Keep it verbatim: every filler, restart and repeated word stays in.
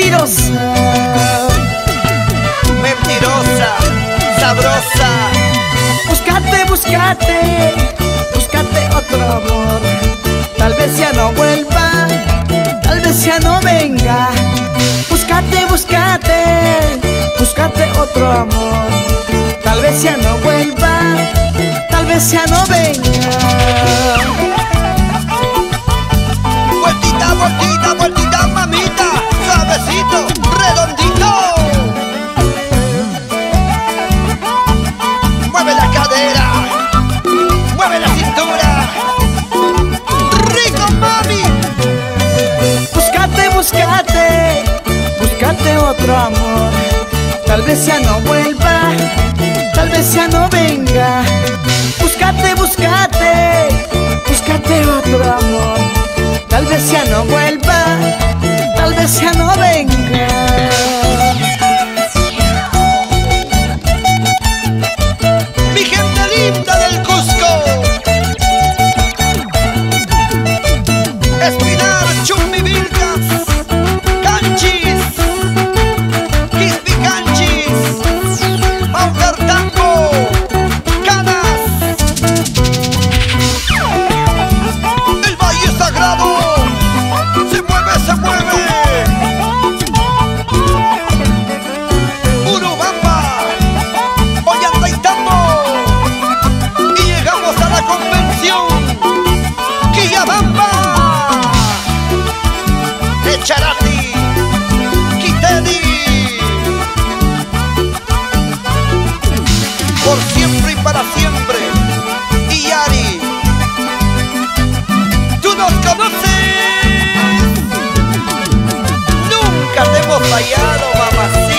mentirosa, mentirosa, sabrosa. Búscate, búscate, búscate otro amor. Tal vez ya no vuelva, tal vez ya no venga. Búscate, búscate, búscate otro amor. Tal vez ya no vuelva, tal vez ya no venga. Vueltita, vueltita, vueltita, mamita, suavecito, redondito. Mueve la cadera, mueve la cintura. Rico, mami. Búscate, búscate, búscate otro amor. Tal vez ya no vuelva, tal vez ya no venga. Búscate, búscate, búscate otro amor. Tal vez ya no vuelva, tal vez ya no venga. Mi gente linda del Cusco. Espinar, Chumbivilcas, Canchis, Quispicanchis, Maucartambo, Canas. El Valle Sagrado se mueve, se mueve. Urubamba, Ollantaytambo. Y llegamos a la convención Quillabamba. Echarati, Quitedi. Por siempre y para siempre. Iyari, tú nos conoces. Nunca te hemos fallado, mamacita.